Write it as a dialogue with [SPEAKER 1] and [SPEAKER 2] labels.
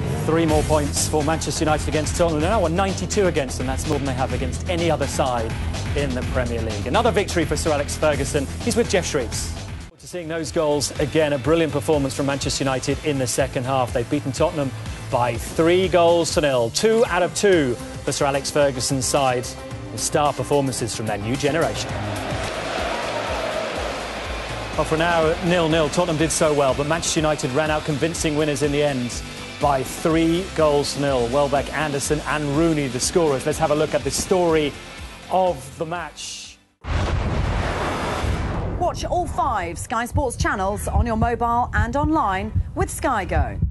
[SPEAKER 1] 3 more points for Manchester United against Tottenham. They're now on 92 against them. That's more than they have against any other side in the Premier League. Another victory for Sir Alex Ferguson. He's with Jeff Shreves. To seeing those goals again, a brilliant performance from Manchester United in the second half. They've beaten Tottenham by 3-0. 2 out of 2 for Sir Alex Ferguson's side. The star performances from their new generation. Well, for now, 0-0. Tottenham did so well, but Manchester United ran out convincing winners in the end by 3-0. Welbeck, Anderson and Rooney, the scorers. Let's have a look at the story of the match.
[SPEAKER 2] Watch all 5 Sky Sports channels on your mobile and online with Sky Go.